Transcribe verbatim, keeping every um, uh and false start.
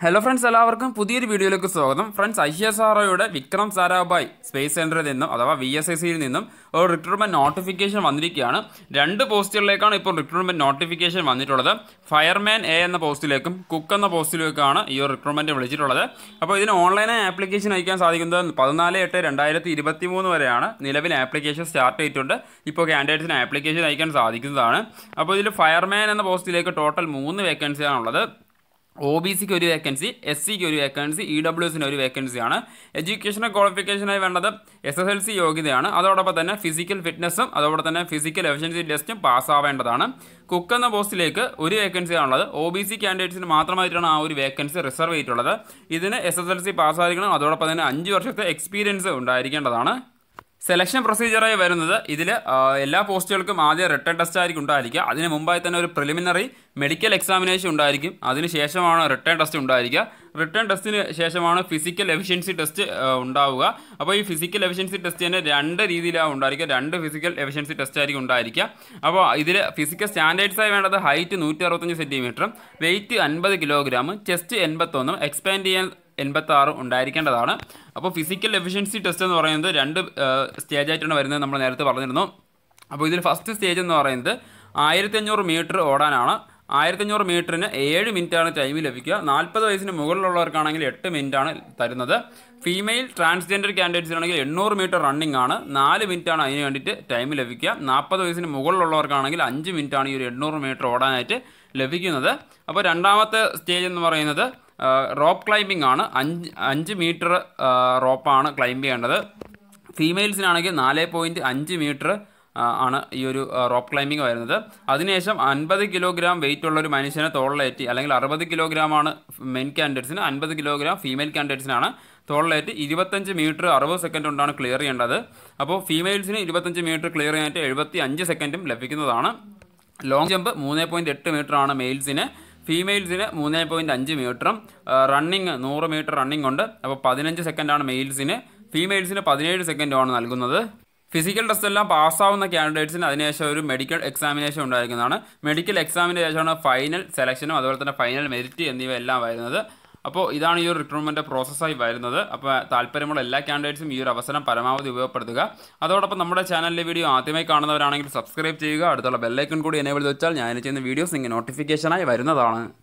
Hello friends, എല്ലാവർക്കും പുതിയൊരു വീഡിയോയിലേക്ക് സ്വാഗതം. ഫ്രണ്ട്സ്, ഐ എസ് ആർ ഒയുടെ വിക്രം സാരാഭായ് സ്പേസ് സെന്ററിൽ നിന്നും അഥവാ വി എസ് എസ് സിയിൽ നിന്നും ഒരു റിക്രൂട്ട്മെന്റ് നോട്ടിഫിക്കേഷൻ വന്നിരിക്കുകയാണ്. രണ്ട് പോസ്റ്റുകളിലേക്കാണ് ഇപ്പോൾ റിക്രൂട്ട്മെന്റ് നോട്ടിഫിക്കേഷൻ വന്നിട്ടുള്ളത്. ഫയർമാൻ എ എന്ന പോസ്റ്റിലേക്കും കുക്ക് എന്ന പോസ്റ്റിലേക്കാണ് ഈ ഒരു റിക്രൂട്ട്മെന്റ് വിളിച്ചിട്ടുള്ളത്. അപ്പോൾ ഇതിന് ഓൺലൈനായി ആപ്ലിക്കേഷൻ അയക്കാൻ സാധിക്കുന്നത് പതിനാല് എട്ട് രണ്ടായിരത്തി ഇരുപത്തി മൂന്ന് വരെയാണ്. നിലവിൽ ആപ്ലിക്കേഷൻ സ്റ്റാർട്ട് ചെയ്തിട്ടുണ്ട്. ഇപ്പോൾ കാൻഡിഡേറ്റ്സിന് ആപ്ലിക്കേഷൻ അയക്കാൻ സാധിക്കുന്നതാണ്. അപ്പോൾ ഇതിൽ ഫയർമാൻ എന്ന പോസ്റ്റിലേക്ക് ടോട്ടൽ മൂന്ന് വേക്കൻസിയാണുള്ളത്. ഒ ബി സിക്ക് ഒരു വേക്കൻസി, എസ് സിക്ക് ഒരു വേക്കൻസി, ഇ ഡബ്ല്യു എസിന് ഒരു വേക്കൻസിയാണ്. എഡ്യൂക്കേഷണൽ ക്വാളിഫിക്കേഷനായി വേണ്ടത് എസ് എസ് എൽ സി യോഗ്യതയാണ്. അതോടൊപ്പം തന്നെ ഫിസിക്കൽ ഫിറ്റ്നസ്സും അതോടൊപ്പം തന്നെ ഫിസിക്കൽ എഫിഷ്യൻസി ടെസ്റ്റും പാസ്സാവേണ്ടതാണ്. കുക്ക് എന്ന പോസ്റ്റിലേക്ക് ഒരു വേക്കൻസിയാണുള്ളത്. ഒ ബി സി കാൻഡിഡേറ്റ്സിന് മാത്രമായിട്ടാണ് ആ ഒരു വേക്കൻസി റിസർവ് ചെയ്തിട്ടുള്ളത്. ഇതിന് എസ് എസ് എൽ സി പാസ്സായിരിക്കണം. അതോടൊപ്പം തന്നെ അഞ്ച് വർഷത്തെ എക്സ്പീരിയൻസ് ഉണ്ടായിരിക്കേണ്ടതാണ്. സെലക്ഷൻ പ്രൊസീജിയറായി വരുന്നത് ഇതിൽ എല്ലാ പോസ്റ്റുകൾക്കും ആദ്യം റിട്ടേൺ ടെസ്റ്റ് ആയിരിക്കും ഉണ്ടായിരിക്കുക. അതിന് മുമ്പായി തന്നെ ഒരു പ്രിലിമിനറി മെഡിക്കൽ എക്സാമിനേഷൻ ഉണ്ടായിരിക്കും. അതിന് ശേഷമാണ് റിട്ടേൺ ടെസ്റ്റ് ഉണ്ടായിരിക്കുക. റിട്ടേൺ ടെസ്റ്റിന് ശേഷമാണ് ഫിസിക്കൽ എഫിഷ്യൻസി ടെസ്റ്റ് ഉണ്ടാവുക. അപ്പോൾ ഈ ഫിസിക്കൽ എഫിഷ്യൻസി ടെസ്റ്റ് തന്നെ രണ്ട് രീതിയിലാണ് ഉണ്ടായിരിക്കുക. രണ്ട് ഫിസിക്കൽ എഫിഷ്യൻസി ടെസ്റ്റ് ആയിരിക്കും ഉണ്ടായിരിക്കുക. അപ്പോൾ ഇതിൽ ഫിസിക്കൽ സ്റ്റാൻഡേർഡ്സായി വേണ്ടത് ഹൈറ്റ് നൂറ്റി അറുപത്തഞ്ച് സെൻറ്റിമീറ്ററും വെയിറ്റ് അൻപത് കിലോഗ്രാമും ചെസ്റ്റ് എൺപത്തൊന്നും എക്സ്പാൻഡ് ചെയ്യാൻ എൺപത്തി ആറും ഉണ്ടായിരിക്കേണ്ടതാണ്. അപ്പോൾ ഫിസിക്കൽ എഫിഷ്യൻസി ടെസ്റ്റ് എന്ന് പറയുന്നത് രണ്ട് സ്റ്റേജ് ആയിട്ടാണ് വരുന്നത്. നമ്മൾ നേരത്തെ പറഞ്ഞിരുന്നു. അപ്പോൾ ഇതിൽ ഫസ്റ്റ് സ്റ്റേജ് എന്ന് പറയുന്നത് ആയിരത്തി അഞ്ഞൂറ് മീറ്റർ ഓടാനാണ്. ആയിരത്തി അഞ്ഞൂറ് മീറ്ററിന് ഏഴ് മിനിറ്റാണ് ടൈം ലഭിക്കുക. നാൽപ്പത് വയസ്സിന് മുകളിലുള്ളവർക്കാണെങ്കിൽ എട്ട് മിനിറ്റാണ് തരുന്നത്. ഫീമെയിൽ ട്രാൻസ്ജെൻഡർ കാൻഡിഡേറ്റ്സിനാണെങ്കിൽ എണ്ണൂറ് മീറ്റർ റണ്ണിംഗ് ആണ്. നാല് മിനിറ്റാണ് അതിന് വേണ്ടിയിട്ട് ടൈം ലഭിക്കുക. നാൽപ്പത് വയസ്സിന് മുകളിലുള്ളവർക്കാണെങ്കിൽ അഞ്ച് മിനിറ്റാണ് ഈ ഒരു എണ്ണൂറ് മീറ്റർ ഓടാനായിട്ട് ലഭിക്കുന്നത്. അപ്പോൾ രണ്ടാമത്തെ സ്റ്റേജ് എന്ന് പറയുന്നത് റോപ്പ് ക്ലൈമ്പിംഗ് ആണ്. അഞ്ച് അഞ്ച് മീറ്റർ റോപ്പാണ് ക്ലൈംബ് ചെയ്യേണ്ടത്. ഫീമെയിൽസിനാണെങ്കിൽ നാല് പോയിൻറ്റ് അഞ്ച് മീറ്റർ ആണ് ഈ ഒരു റോപ്പ് ക്ലൈമ്പിംഗ് വരുന്നത്. അതിനുശേഷം അൻപത് കിലോഗ്രാം വെയിറ്റ് ഉള്ള ഒരു മനുഷ്യനെ തോളിലേറ്റി, അല്ലെങ്കിൽ അറുപത് കിലോഗ്രാമാണ് മെൻ കാൻഡിഡേറ്റ്സിന്, അൻപത് കിലോഗ്രാം ഫീമെയിൽ കാൻഡിഡേറ്റ്സിനാണ് തോളിലേറ്റ് ഇരുപത്തഞ്ച് മീറ്റർ അറുപത് സെക്കൻഡ് കൊണ്ടാണ് ക്ലിയർ ചെയ്യേണ്ടത്. അപ്പോൾ ഫീമെയിൽസിന് ഇരുപത്തഞ്ച് മീറ്റർ ക്ലിയർ ചെയ്യാനായിട്ട് എഴുപത്തി അഞ്ച് സെക്കൻഡും ലഭിക്കുന്നതാണ്. ലോങ് ജമ്പ് മൂന്ന് പോയിൻറ്റ് എട്ട് മീറ്റർ ആണ് മെയിൽസിന്. ഫീമെയിൽസിന് മൂന്ന് പോയിൻറ്റ് അഞ്ച് മീറ്ററും റണ്ണിങ് നൂറ് മീറ്റർ റണ്ണിംഗ് ഉണ്ട്. അപ്പോൾ പതിനഞ്ച് സെക്കൻഡാണ് മെയിൽസിന്. ഫീമെയിൽസിന് പതിനേഴ് സെക്കൻഡുമാണ് നൽകുന്നത്. ഫിസിക്കൽ ടെസ്റ്റ് എല്ലാം പാസ്സാവുന്ന കാൻഡിഡേറ്റ്സിന് അതിനുശേഷം ഒരു മെഡിക്കൽ എക്സാമിനേഷൻ ഉണ്ടായിരിക്കുന്നതാണ്. മെഡിക്കൽ എക്സാമിന് ശേഷമാണ് ഫൈനൽ സെലക്ഷനും അതുപോലെ തന്നെ ഫൈനൽ മെറിറ്റ് എന്നിവ എല്ലാം വരുന്നത്. അപ്പോൾ ഇതാണ് ഈ ഒരു റിക്രൂട്ട്മെൻറ്റ് പ്രോസസ്സായി വരുന്നത്. അപ്പോൾ താല്പര്യമുള്ള എല്ലാ കാൻഡിഡേറ്റ്സും ഈ ഒരു അവസരം പരമാവധി ഉപയോഗപ്പെടുത്തുക. അതോടൊപ്പം നമ്മുടെ ചാനലിലെ വീഡിയോ ആദ്യമായി കാണുന്നവരാണെങ്കിൽ സബ്സ്ക്രൈബ് ചെയ്യുക. അടുത്തുള്ള ബെല്ലൈക്കൺ കൂടി എനേബിൾ ചെയ്ത് വെച്ചാൽ ഞാൻ ചെയ്യുന്ന വീഡിയോസ് നിങ്ങൾക്ക് നോട്ടിഫിക്കേഷനായി വരുന്നതാണ്.